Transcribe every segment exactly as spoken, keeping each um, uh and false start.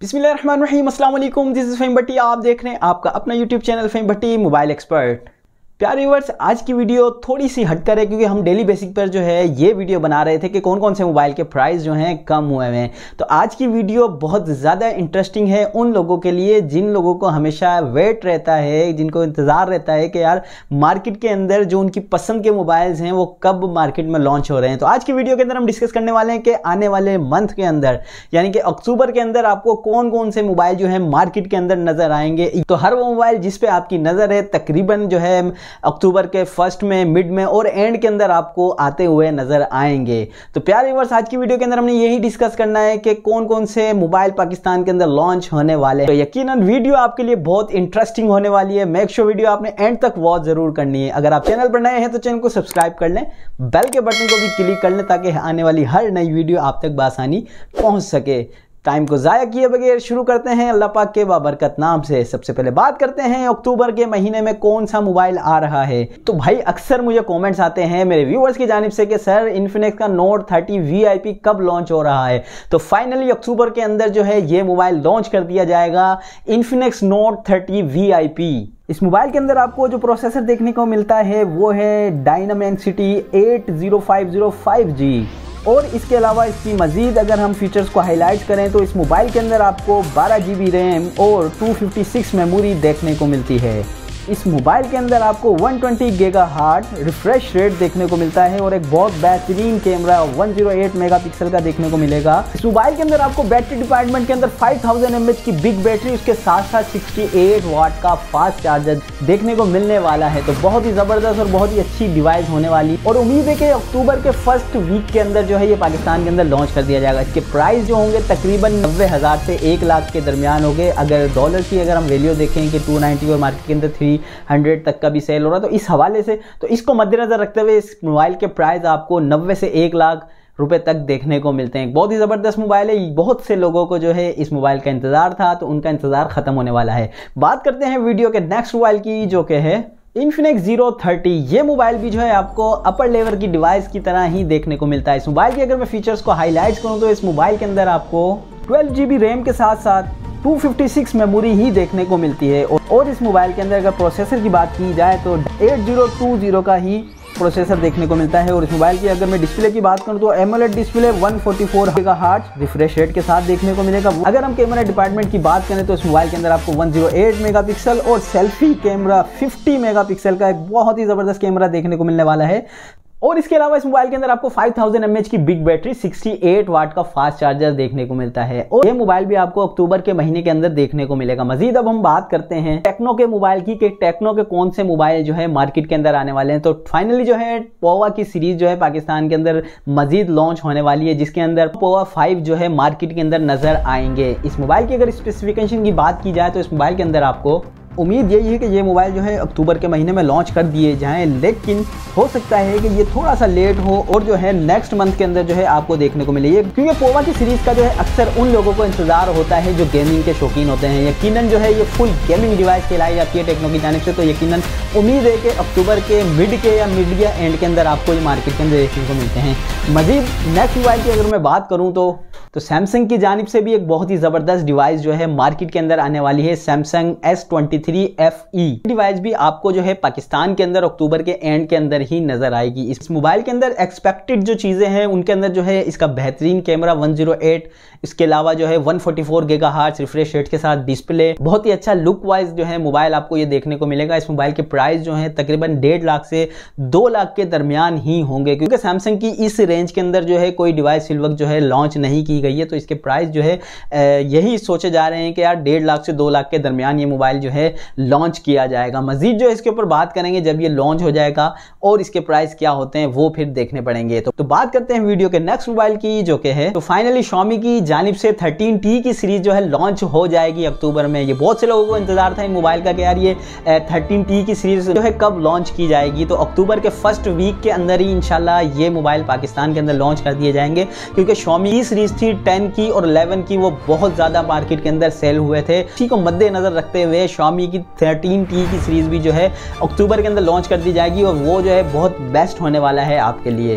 बिस्मिल्लाहिर्रहमानिर्रहीम, अस्सलाम वालेकुम। This is Faheem Bhatti. आप देख रहे हैं आपका अपना YouTube channel Faheem Bhatti mobile expert. प्यारे व्यूअर्स, आज की वीडियो थोड़ी सी हटकर है क्योंकि हम डेली बेसिक पर जो है ये वीडियो बना रहे थे कि कौन कौन से मोबाइल के प्राइस जो हैं कम हुए हैं। तो आज की वीडियो बहुत ज़्यादा इंटरेस्टिंग है उन लोगों के लिए जिन लोगों को हमेशा वेट रहता है, जिनको इंतज़ार रहता है कि यार मार्केट के अंदर जो उनकी पसंद के मोबाइल्स हैं वो कब मार्केट में लॉन्च हो रहे हैं। तो आज की वीडियो के अंदर हम डिस्कस करने वाले हैं कि आने वाले मंथ के अंदर यानी कि अक्टूबर के अंदर आपको कौन कौन से मोबाइल जो है मार्केट के अंदर नज़र आएंगे। तो हर वो मोबाइल जिस पे आपकी नज़र है तकरीबन जो है अक्टूबर के फर्स्ट में, मिड में और एंड के अंदर आपको आते हुए नजर आएंगे। तो प्यारे व्यूअर्स, आज की वीडियो के अंदर हमने यही डिस्कस करना है कि कौन कौन से मोबाइल पाकिस्तान के अंदर लॉन्च होने वाले हैं। तो यकीनन वीडियो आपके लिए बहुत इंटरेस्टिंग होने वाली है। मेक श्योर वीडियो आपने एंड तक वॉच जरूर करनी है। अगर आप चैनल पर नए हैं तो चैनल को सब्सक्राइब कर लें, बेल के बटन को भी क्लिक कर लें ताकि आने वाली हर नई वीडियो आप तक बआसानी पहुंच सके। टाइम को ज़ाया किए बगैर शुरू करते हैं अल्लाह पाक के बाबरकत नाम से। सबसे पहले बात करते हैं अक्टूबर के महीने में कौन सा मोबाइल आ रहा है। तो भाई अक्सर मुझे कमेंट्स आते हैं मेरे व्यूअर्स की जानिब से कि सर इन्फिनिक्स का note thirty V I P कब लॉन्च हो रहा है। तो फाइनली अक्टूबर के अंदर जो है ये मोबाइल लॉन्च कर दिया जाएगा, Infinix note thirty V I P. इस मोबाइल के अंदर आपको जो प्रोसेसर देखने को मिलता है वो है Dimensity eight zero five zero five G. और इसके अलावा इसकी मज़ीद अगर हम फीचर्स को हाईलाइट करें तो इस मोबाइल के अंदर आपको बारह जी बी रैम और टू फिफ्टी सिक्स मेमोरी देखने को मिलती है। इस मोबाइल के अंदर आपको one twenty gigahertz refresh rate देखने को मिलता है और एक बहुत बेहतरीन camera one zero eight megapixel का देखने को मिलेगा। इस मोबाइल के अंदर आपको बैटरी डिपार्टमेंट के अंदर five thousand M A H की बिग बैटरी, उसके साथ साथ सिक्सटी एट वाट का फास्ट चार्जर देखने को मिलने वाला है। तो बहुत ही ज़बरदस्त और बहुत ही अच्छी डिवाइस होने वाली और उम्मीद है कि अक्टूबर के फर्स्ट वीक के अंदर जो है ये पाकिस्तान के अंदर लॉन्च कर दिया जाएगा। इसके प्राइस जो होंगे तकरीबन नब्बे हज़ार से एक लाख के दरमियान होंगे। अगर डॉलर की अगर हम वैल्यू देखें कि टू नाइन्टी और मार्केट के अंदर थ्री हंड्रेड तक का भी सेल हो रहा है, तो इस हवाले से तो इसको मद्देनजर रखते हुए इस मोबाइल के प्राइस आपको नब्बे से एक लाख रुपए तक देखने को मिलते हैं। बहुत ही ज़बरदस्त मोबाइल है। बहुत से लोगों को जो है इस मोबाइल का इंतज़ार था, तो उनका इंतज़ार ख़त्म होने वाला है। बात करते हैं वीडियो के नेक्स्ट मोबाइल की जो कि है इन्फिनिक्स ज़ीरो थर्टी। ये मोबाइल भी जो है आपको अपर लेवल की डिवाइस की तरह ही देखने को मिलता है। इस मोबाइल की अगर मैं फीचर्स को हाईलाइट करूँ तो इस मोबाइल के अंदर आपको ट्वेल्व जी बी रैम के साथ साथ टू फिफ्टी सिक्स मेमोरी ही देखने को मिलती है। और इस मोबाइल के अंदर अगर प्रोसेसर की बात की जाए तो एट ज़ीरो टू ज़ीरो का ही प्रोसेसर देखने को मिलता है। और इस मोबाइल की अगर मैं डिस्प्ले की बात करूं तो AMOLED display one forty four gigahertz refresh rate के साथ देखने को मिलेगा। अगर हम कैमरा डिपार्टमेंट की बात करें तो इस मोबाइल के अंदर आपको वन ज़ीरो एट मेगापिक्सल और सेल्फी कैमरा फिफ्टी मेगापिक्सल का एक बहुत ही ज़बरदस्त कैमरा देखने को मिलने वाला है। और इसके अलावा इस मोबाइल के अंदर आपको five thousand M A H की big battery, sixty eight watt का फास्ट चार्जर देखने को मिलता है। और ये मोबाइल भी आपको अक्टूबर के महीने के अंदर देखने को मिलेगा। मजीद अब हम बात करते हैं टेक्नो के मोबाइल की कि टेक्नो के कौन से मोबाइल जो है मार्केट के अंदर आने वाले हैं। तो फाइनली जो है पोवा की सीरीज जो है पाकिस्तान के अंदर मजीद लॉन्च होने वाली है, जिसके अंदर पोवा फाइव जो है मार्केट के अंदर नजर आएंगे। इस मोबाइल की अगर स्पेसिफिकेशन की बात की जाए तो इस मोबाइल के अंदर आपको उम्मीद यही है कि ये मोबाइल जो है अक्टूबर के महीने में लॉन्च कर दिए जाएं, लेकिन हो सकता है कि ये थोड़ा सा लेट हो और जो है नेक्स्ट मंथ के अंदर जो है आपको देखने को मिले। क्योंकि पोवा की सीरीज़ का जो है अक्सर उन लोगों को इंतजार होता है जो गेमिंग के शौकीन होते हैं। यकीनन जो है ये फुल गेमिंग डिवाइस कहलाई जाती है टेक्नो की जानिब से। तो यकीनन उम्मीद है कि अक्टूबर के मिड के या मिड या एंड के अंदर आपको ये मार्केट के अंदर देखने को मिलते हैं। मजीद नेक्स्ट मोबाइल की अगर मैं बात करूँ तो तो सैमसंग की जानिब से भी एक बहुत ही ज़बरदस्त डिवाइस जो है मार्केट के अंदर आने वाली है, Samsung S twenty three F E. Device भी आपको जो है पाकिस्तान के अंदर अक्टूबर के एंड के अंदर ही नजर आएगी। इस मोबाइल के अंदर एक्सपेक्टेड जो चीज़ें हैं उनके अंदर जो है इसका बेहतरीन कैमरा वन ज़ीरो एट, इसके अलावा जो है one forty four gigahertz refresh rate के साथ डिस्प्ले, बहुत ही अच्छा लुक वाइज जो है मोबाइल आपको ये देखने को मिलेगा। इस मोबाइल के प्राइस जो है तकरीबन डेढ़ लाख से दो लाख के दरमियान ही होंगे, क्योंकि सैमसंग की इस रेंज के अंदर जो है कोई डिवाइस इस वक्त जो है लॉन्च नहीं की गई है। तो इसके प्राइस जो है यही सोचे जा रहे हैं कि यार डेढ़ लाख से दो लाख के दरमियान ये मोबाइल जो है लॉन्च किया जाएगा। मजीद जो इसके ऊपर बात करेंगे जब ये लॉन्च हो जाएगा और इसके प्राइस क्या होते हैं वो फिर देखने पड़ेंगे। तो, तो बात करते हैं वीडियो के नेक्स्ट मोबाइल की जो कि है तो फाइनली Xiaomi की जानिब से थर्टीन टी की सीरीज जो है लॉन्च हो जाएगी अक्टूबर में। ये बहुत से लोगों को इंतजार था इन मोबाइल का कि यार ये थर्टीन टी की सीरीज जो है कब लॉन्च की जाएगी। तो अक्टूबर के फर्स्ट वीक के अंदर ही इंशाल्लाह ये मोबाइल पाकिस्तान के अंदर लॉन्च कर दिए जाएंगे, क्योंकि Xiaomi की सीरीज थी टेन की और इलेवन की, वो बहुत ज्यादा मार्केट के अंदर सेल हुए थे। इसी को मद्देनजर रखते हुए Xiaomi की थर्टीन टी की सीरीज भी जो है अक्टूबर के अंदर लॉन्च कर दी जाएगी और वो जो है बहुत बेस्ट होने वाला है आपके लिए।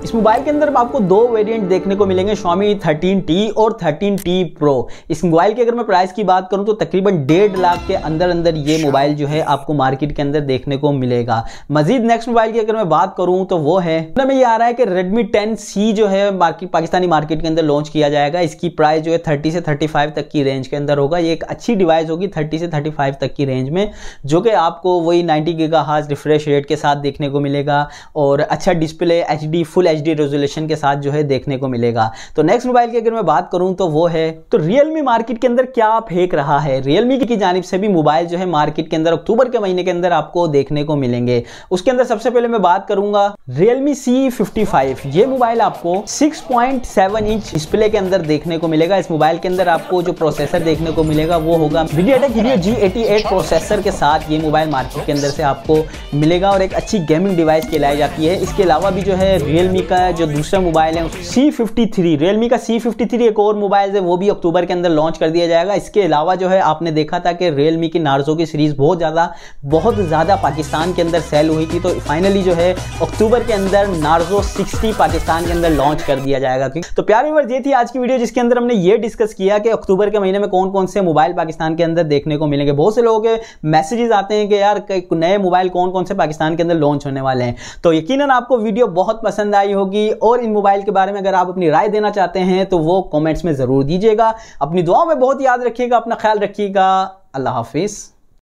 इस मोबाइल के अंदर आपको दो वेरिएंट देखने को मिलेंगे, Xiaomi थर्टीन टी और थर्टीन टी Pro। इस मोबाइल की अगर मैं प्राइस की बात करूं तो तकरीबन डेढ़ लाख के अंदर अंदर ये मोबाइल जो है आपको मार्केट के अंदर देखने को मिलेगा। मजीद नेक्स्ट मोबाइल की अगर मैं बात करूं तो वो है, में ये आ रहा है कि Redmi टेन सी जो है मार्केट पाकिस्तानी मार्केट के अंदर लॉन्च किया जाएगा। इसकी प्राइस जो है तीस से पैंतीस तक की रेंज के अंदर होगा। ये एक अच्छी डिवाइस होगी तीस से पैंतीस तक की रेंज में, जो कि आपको वही नब्बे गीगाहर्ट्ज रिफ्रेश रेट के साथ देखने को मिलेगा और अच्छा display HD full HD resolution के साथ जो है देखने को मिलेगा। तो नेक्स्ट मोबाइल की अगर मैं बात करूं तो वो है, तो Realme मार्केट के अंदर क्या फेंक रहा है। Realme की जानिब से भी मोबाइल जो है मार्केट के अंदर अक्टूबर के महीने के अंदर आपको देखने को मिलेंगे। उसके अंदर सबसे पहले मैं बात करूंगा Realme सी फिफ्टी फाइव। ये मोबाइल आपको six point seven inch display के अंदर देखने को मिलेगा। इस मोबाइल के अंदर आपको जो प्रोसेसर देखने को मिलेगा वो होगा MediaTek Helio G eighty eight processor के साथ ये मोबाइल मार्केट के अंदर से आपको मिलेगा और एक अच्छी गेमिंग डिवाइस कहलाई जाती है। इसके अलावा भी जो है Realme का जो दूसरा मोबाइल है सी फिफ्टी थ्री, Realme का सी फिफ्टी थ्री एक और मोबाइल है, वो भी अक्टूबर के अंदर लॉन्च कर दिया जाएगा। इसके अलावा जो है आपने देखा था कि Realme की नार्जो की सीरीज बहुत ज़्यादा बहुत ज़्यादा पाकिस्तान के अंदर सेल हुई थी, तो फाइनली जो है अक्टूबर के अंदर नार्जो सिक्सटी पाकिस्तान के अंदर लॉन्च कर दिया जाएगा। तो प्यारे व्यूअर्स, ये थी आज की वीडियो जिसके अंदर हमने ये डिस्कस किया कि अक्टूबर के महीने में कौन कौन से मोबाइल पाकिस्तान के अंदर देखने को मिलेंगे। बहुत से लोगों के मैसेजेस आते हैं कि यार नए मोबाइल कौन कौन से पाकिस्तान के अंदर लॉन्च होने वाले हैं। तो यकीनन आपको वीडियो बहुत पसंद आई होगी और इन मोबाइल के बारे में अगर आप अपनी राय देना चाहते हैं तो वो कमेंट्स में जरूर दीजिएगा। अपनी दुआओं में बहुत याद रखिएगा, अपना ख्याल रखिएगा। अल्लाह हाफिज।